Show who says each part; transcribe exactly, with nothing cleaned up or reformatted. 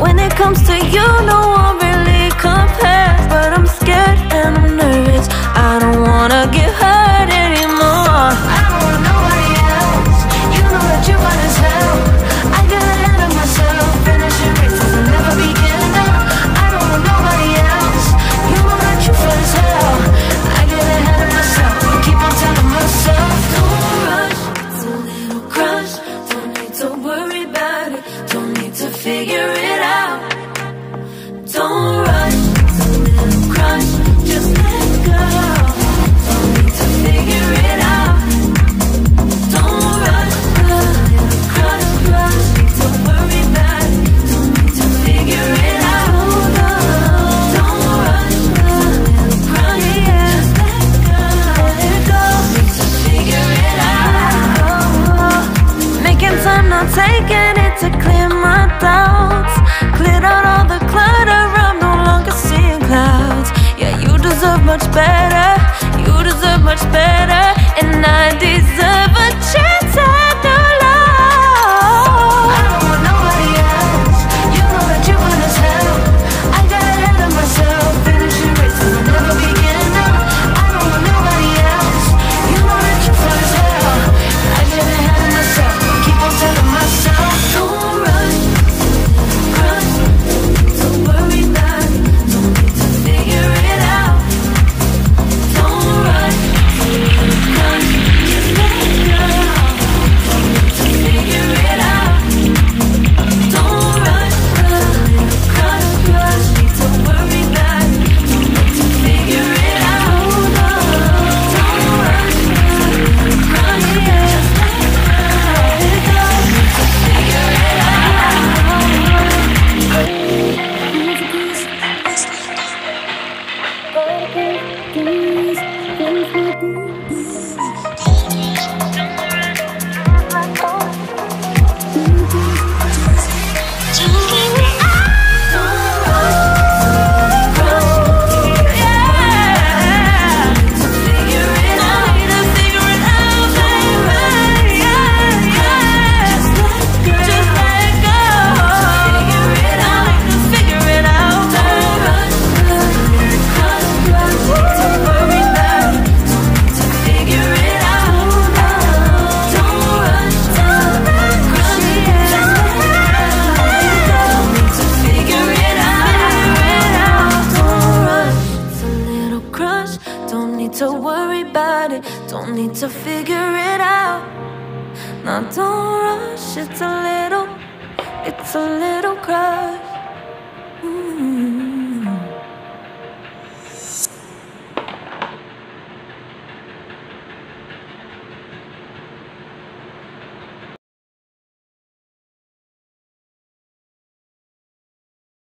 Speaker 1: When it comes to you, no one really compares. But I'm scared and I'm nervous, I don't wanna get hurt anymore. I don't want nobody else, you know that you run as hell. I get ahead of myself, finishing races and never begin now. I don't want nobody else, you know that you feel as hell. I get ahead of myself, I keep on telling myself, don't rush, it's a little crush. Don't need to worry about it, don't need to figure it out. Don't rush, it's a little crush, just let go. Don't need to figure it out. Don't rush, it's a little crush, crush. Don't worry about it, don't need to figure it out. Don't rush, it's a little crush, just let go. Don't need to figure it out. Making time, not taking it to clear my doubts. Cleared out all the clutter, I'm no longer seeing clouds. Yeah, you deserve much better, you deserve much better, and I deserve a chance at new love. I don't want nobody else, you know that you run as hell. I got ahead of myself, finishing races will never begin now. I don't want nobody else, you know that you feel as hell. I get ahead of myself, keep on telling myself, don't rush, crush. Don't worry about it, don't need to figure it out. Don't rush, crush, just let go. Don't need to figure it out. Don't rush, crush, crush. Don't worry about it, don't need to figure it out. Don't rush, crush, just let go. Don't need to figure it to worry about it, don't need to figure it out. Now don't rush, it's a little, it's a little crush.